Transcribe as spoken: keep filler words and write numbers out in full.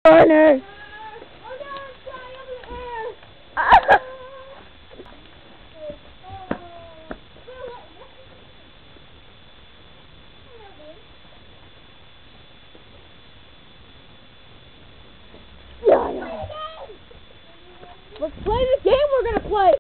corner. Let's play the game we're gonna play.